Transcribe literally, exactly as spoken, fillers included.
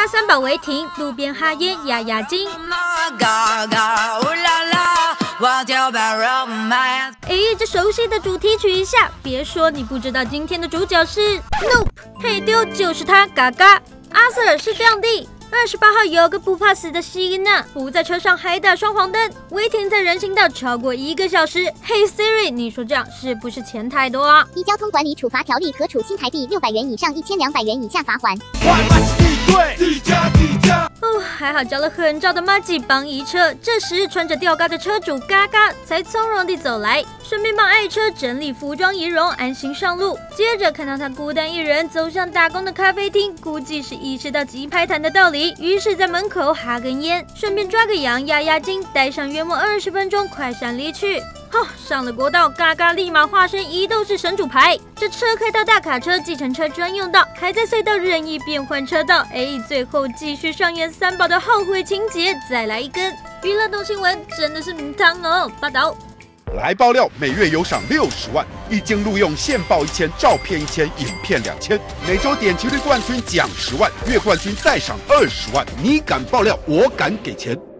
咖三宝违停，路边哈烟压压惊。哎，这熟悉的主题曲一下，别说你不知道今天的主角是 Nope， 嘿丢就是他，嘎嘎。阿瑟尔是这样的。二十八号有个不怕死的希娜，不在车上还打双黄灯，违停在人行道超过一个小时。嘿 Siri， 你说这样是不是钱太多啊？ 依交通管理处罚条例，可处新台币六百元以上一千两百元以下罚款。 哦，还好交了很照的马吉帮移车。这时穿着吊嘎的车主嘎嘎才从容地走来，顺便帮爱车整理服装仪容，安心上路。接着看到他孤单一人走向打工的咖啡厅，估计是意识到鸡排摊的道理，于是在门口哈根烟，顺便抓个羊压压惊，待上约莫二十分钟，快闪离去。哦，上了国道，嘎嘎立马化身移动式神主牌，这车开到大卡车、计程车专用道，还在隧道任意变换车道。哎，最后继续上演三宝的后悔情节，再来一根。娱乐动新闻真的是名堂哦！报道。 来爆料，每月有赏六十万，一经录用现报一千，照片一千，影片两千。每周点击率冠军奖十万，月冠军再赏二十万。你敢爆料，我敢给钱。